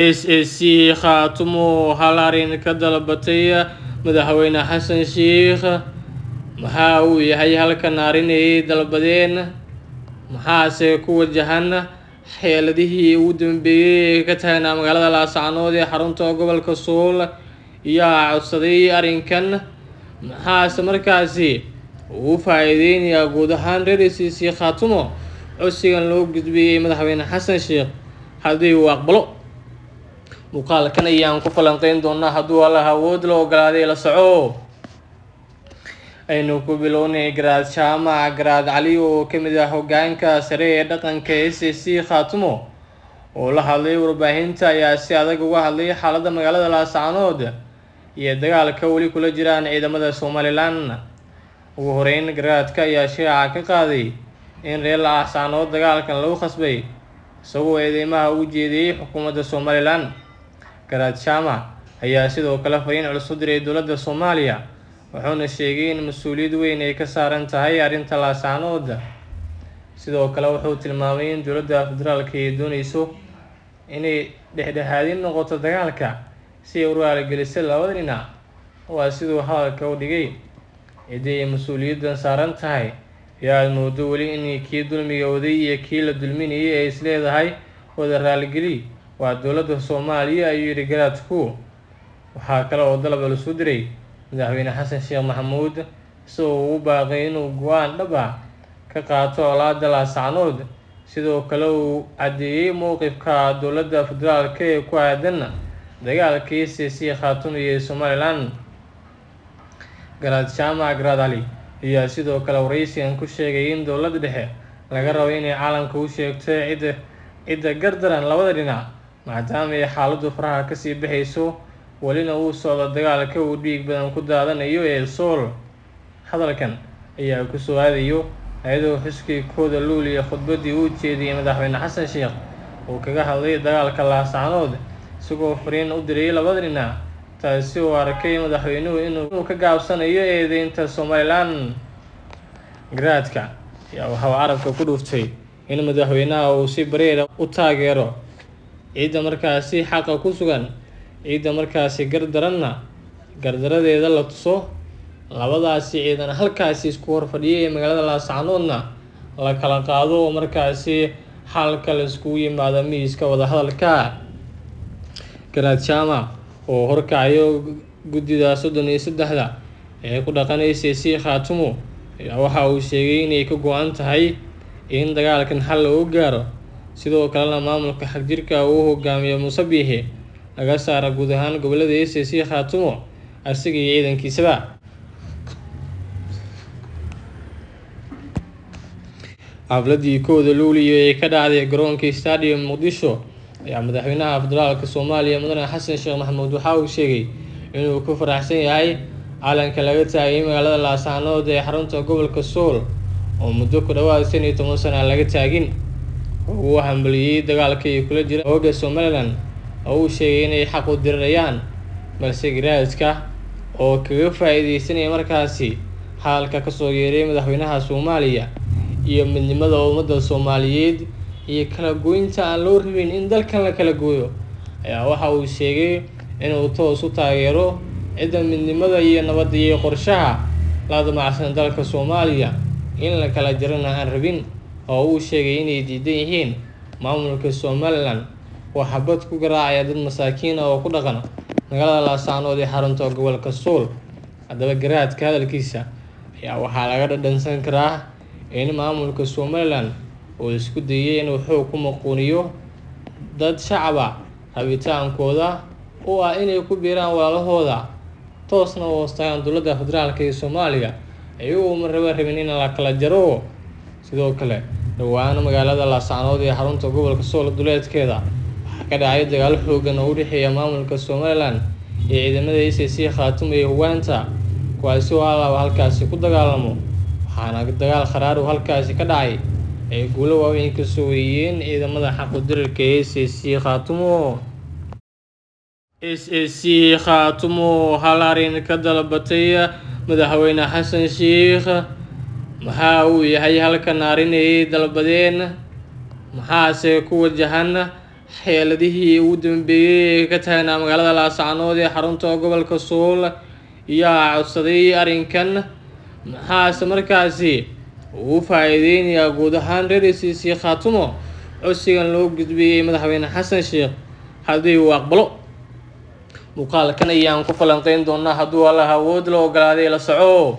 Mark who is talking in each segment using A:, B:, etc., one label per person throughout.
A: SSC Khaatumo hal arrin ka dalbatay madaxweyne xasan sheekh maxaa uu yahay halkan arrin ay dalbadeen maxaase ku wajahan xeeladihii ugu dambeeyay ee ka tagnaa magaalada Laascaanood ee xarunta gobolka Sool yaa codsaday arrinkan maxaase markaasi uu faa'iideynaya guud ahaan reer SSC Khaatumo codsigan loo gudbiyay madaxweyne xasan sheekh haddii uu aqbalo muuqaalkan ayaan ku falanqeyn doonaa hadduu Allah awood loo ogolaaday la soco aynu ku bilownay garaad jaamac garaad cali oo ka mid ah hoggaanka sare ee dhaqanka SSC Khaatumo oo la hadlay warbaahinta ayaa si adag uga hadlay xaaladda magaalada Laascaanood iyo dagaalka weli kula jiraan ciidamada Somaliland ugu horeyn garaadka ayaa shaaca ka qaaday in reer Laascaanood dagaalkan lagu khasbay isagoo eedeymaha u jeediyay xukuumadda Somaliland garaad jaamac ayaa sidoo kale fariin culus u diray dowladda Soomaaliya wuxuuna sheegay in mas'uuliyad weyn ay ka saaran tahay arrinta Laascaanood sidoo kale wuxuu tilmaamay in dowladda federaalka ay doonayso inay dhexdhexaadin noqoto dagaalka si ay u raaligeliso labada dhinac waa siduu hadalka u dhigay cidii ay mas'uuliyaddan saaran tahay yaa moodo weli in kii dulmiga waday iyo kii la dulminayay ay isleedahay wada raaligeli waa dowladda Soomaaliya ayuu yidhi garaadku waxaa kale oo dalab culus u diray madaxweyne xasan sheekh maxamuud isagoo u baaqay inuu go'aan dhab ah ka qaato colaadda Laascaanood sidoo kale uu caddeeyay mowqifka dowladda federaalka ee ku aadan dagaalka SSC Khaatumo iyo Somaliland garaad jaamac garaad cali ayaa sidoo kale waraysigan ku sheegay in dowladda dhexe laga rabo inay caalamka u sheegto cidda gardaran labada dhinac maadaama ay xaaladdu faraha kasii baxayso welina uu socdo dagaalka uu dhiig badan ku daadanayo ee Sool hadalkan ayaa ku soo aadayo ayadoo xuskii kooda luuliya khudbadii uu jeediyay madaxweyne xasan sheekh oo kaga hadlay dagaalka Laascaanood isagoo fariin u diray labada dhinac taasi oo arkay madaxweynuhu inuu ka gaabsanayo eedeynta Somaliland garaadka ayaa waxaa carabka ku dhuftay in madaxweynaha uu si bareer u taageero ciidda markaasi xaqa ku sugan ciidda markaasi gardaradeeda la tuso labadaasi ciidan halkaasi isku hor fadhiyay ee magaalada Laascaanoodna la kala qaado oo markaasi xalka la iskugu yimaado miiska wada hadalka garaad jaamac oo horkacayo guddida 33 ee ku dhaqanaysa SSC Khaatumo ayaa waxa uu sheegay inay ka go'an tahay in dagaalkan xal loo gaaro sidoo kalena maamulka xagjirka uu hogaamiyo Muuse Biixi laga saaro guud ahaan gobolada SSC Khaatumo asiga iyo ciidankiisaba xafladii kooda luuliyo ee ka dhacday garoonka Stadium Muqdisho ayaa madaxweynaha federaalka Soomaaliya mudane xasan sheekh maxamuud waxa uu sheegay inuu ku faraxsan yahay calanka laga taagay magaalada Laascaanood ee xarunta gobolka Sool oo muddo ku dhawaad 15 sano laga taagin uu hambaliyay dagaalka ay kula jiraan hogga Somaliland oo uu sheegay inay xaq u dirayaan balse garaadka oo kaga faa'iideysanaya markaasi halka ka soo yeeray madaxweynaha Soomaaliya iyo midnimada ummadda Soomaaliyeed iyo kala goynta aan loo rabin in dalkan la kala gooyo ayaa waxa uu sheegay inuu toos u taageero cidda midnimada iyo nabadda iyo qorshaha la damacsan dalka Soomaaliya in la kala jarana aan rabin oo uu sheegay inay diidan yihiin maamulka Somaliland oo xabad ku garaacaya dad masaakiin ah oo ku dhaqan magaalada Laascaanood ee xarunta gobolka Sool haddaba garaadka hadalkiisa ayaa waxaa laga dhadhansan karaa in maamulka Somaliland oo isku dayay inuu xoog ku maquuniyo dad shacab rabitaankooda oo ah inay ku biiraan walaalahooda toosna u hoostaan dowladda federaalka ee Soomaaliya ayuu rabin in la kala jaro sidoo kale dhawaan magaalada Laascaanood ee xarunta gobolka Sool duleedkeeda waxaa ka dhacay dagaal xooggan oo u dhexeeya maamulka Somaliland iyo ciidamada SSC Khaatumo ee Hawanta kuwaasi oo halkaasi ku dagaalamo waxaana dagaal qaraar oo halkaasi ka dhacay ay guulo waaweyn ka soo yeeyeen ciidamada xaq u dirirka ee SSC Khaatumo hal arrin ka dalbatay madaxweyne xasan sheekh maxaa uu yahay halkan arrin ay dalbadeen maxaase ku wajahan xeeladihii ugu dambeeyay ee ka tagnaa magaalada Laascaanood ee xarunta gobolka Sool ayaa codsaday arrinkan maxaase markaasi uu faa'iideynayaa guud ahaan reer SSC Khaatumo codsigan loo gudbiyay madaxweyne xasan sheekh haddii uu aqbalo. muuqaalkan ayaan ku falanqeyn doonaa hadduu Allah awood la ogolaaday la soco.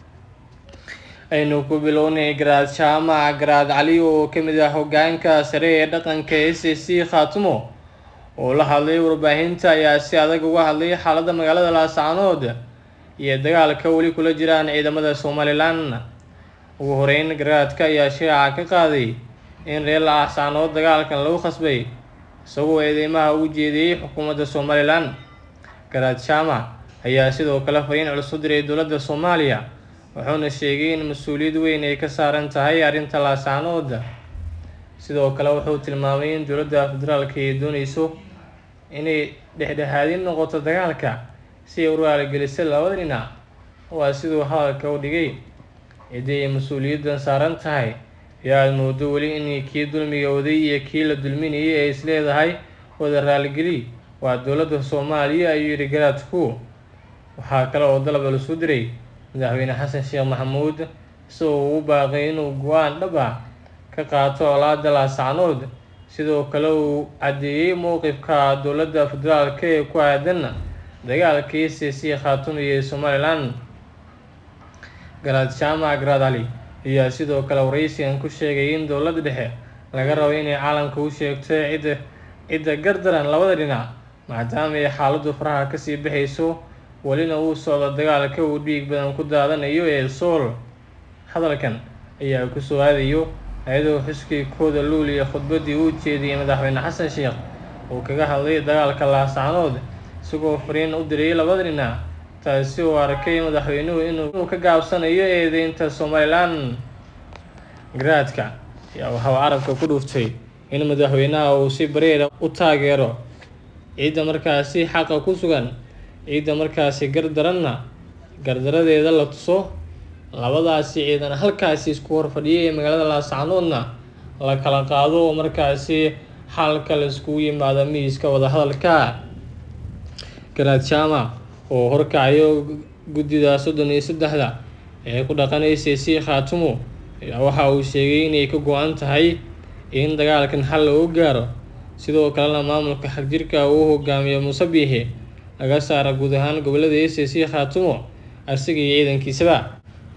A: aynu ku bilownay Garaad Jaamac Garaad Cali oo ka mid ah hoggaanka sare ee dhaqanka SSC Khaatumo oo la hadlay warbaahinta ayaa si adag uga hadlay xaaladda magaalada Laascaanood iyo dagaalka weli kula jiraan ciidamada Somaliland. ugu horeyn garaadka ayaa shaaca ka qaaday in reer Laascaanood dagaalkan lagu khasbay isagoo eedeymaha ugu jeediyay xukuumadda Somaliland. Garaad Jaamac ayaa sidoo kale fariin culus u diray dowladda Soomaaliya wuxuuna sheegay in mas'uuliyad weyn ay ka saaran tahay arrinta Laascaanood. sidoo kale wuxuu tilmaamay in dowladda federaalka ay dooneyso inay dhexdhexaadin noqoto dagaalka si ay u raaligeliso labada dhinac. waa siduu hadalka u dhigay ciddii ay mas'uuliyaddan saaran tahay ayaa moodo weli in kii dulmiga waday iyo kii la dulminayay ay isleedahay wada raaligeli waa dowladda Soomaaliya ayuu yidhi garaadku. waxaa kale oo dalab la soo diray madaxweyne xasan sheekh maxamuud isagoo ugu baaqay inuu go'aan dhab ah ka qaato colaadda Laascaanood. sidoo kale uu caddeeyay mowqifka dowladda federaalka ee ku aadan dagaalka SSC Khaatumo iyo Somaliland. Garaad Jaamac Garaad Cali ayaa sidoo kale wareysigan ku sheegay in dowladda dhexe laga rabo inay caalamka u sheegto cidda gardaran labada dhinac maadaama ay xaaladdu faraha kasii baxayso welina uu socdo dagaalka uu dhiig badan ku daadanayo ee Sool. hadalkan ayaa ku soo aadayo iyadoo xuskii kooda luul iyo khudbadii uu jeediyay madaxweyne xasan sheekh oo kaga hadlay dagaalka Laascaanood isagoo fariin u diray labada dhinac taasi oo arkay madaxweynuhu inuu ka gaabsanayo eedeynta Somaliland. garaadka ayaa waxaa carabka ku dhuftay in madaxweynaha uu si bareer u taageero ciidda markaasi xaqa ku sugan ciidda markaasi gardaradeeda la tuso labadaasi ciidan halkaasi isku hor fadhiyay ee magaalada Laascaanoodna la kala qaado oo markaasi xalka la iskugu yimaado miiska wada hadalka. Garaad Jaamac oo horkacayo guddida 33 ee ku dhaqanaysa SSC Khaatumo ayaa waxa uu sheegay inay ka go'an tahay in dagaalkan xal loo gaaro sidoo kalena maamulka xagjirka uu hogaamiyo Muuse Biixi laga saaro guud ahaan gobolada SSC Khaatumo asiga iyo ciidankiisaba.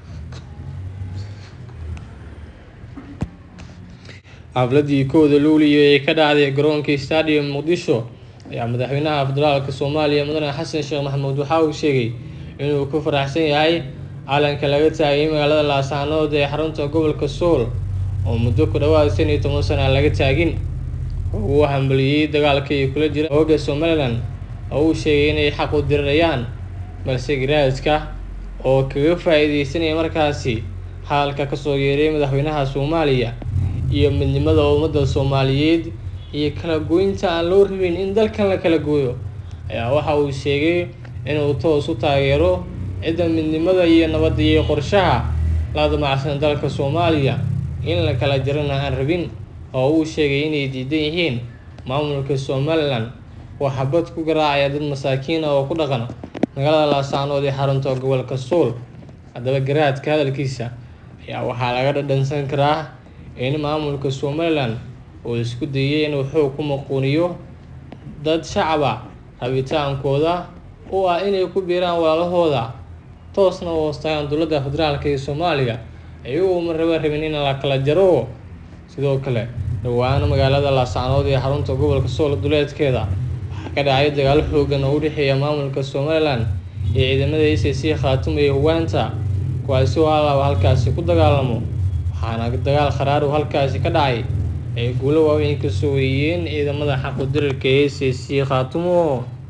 A: xafladii kooda luuliyo ee ka dhacday garoonka Stadium Muqdisho ayaa madaxweynaha federaalka Soomaaliya mudane xasan sheekh maxamuud waxa uu sheegay inuu ku faraxsan yahay calanka laga taagay magaalada Laascaanood ee xarunta gobolka Sool oo muddo ku dhawaad 15 sano laga taagin. uu hambaliyay dagaalka ay kula jiraan hogga Somaliland oo uu sheegay inay xaq u dirayaan balse garaadka oo kaga faa'iideysanaya markaasi halka ka soo yeeray madaxweynaha Soomaaliya iyo midnimada ummadda Soomaaliyeed iyo kala goynta aan loo rabin in dalkan la kala gooyo ayaa waxa uu sheegay inuu toos u taageero cidda midnimada iyo nabadda iyo qorshaha la damacsan dalka Soomaaliya in la kala jarana aan rabin oo uu sheegay inay diidan yihiin maamulka Somaliland waxa bad ku garaacaya dad masaakiin oo ku dhaqan magaalada Laascaanood ee xarunta gobolka Sool. haddaba garaadka hadalkiisa ayaa waxaa laga dhadhansan karaa in maamulka Somaliland uu isku dayay inuu xoog ku maquuniyo dad shacab ah rabitaankooda oo ah inay ku biiraan walaalahooda toosna u hoostaan dowladda federaalka ee Soomaaliya ayuu rabin in la kala jaro. sidoo kale dhawaan magaalada Laascaanood ee xarunta gobolka Sool duleedkeeda waxaa ka dhacay dagaal xooggan oo u dhexeeya maamulka Somaliland iyo ciidamada SSC Khaatumo ee Uganda kuwaasi oo halkaasi ku dagaalamo waxaana dagaal kharaar oo halkaasi ka dhacay ay guulo waaweyn ka soo yeeyeen ciidamada xaq u dirirka ee SSC Khaatumo.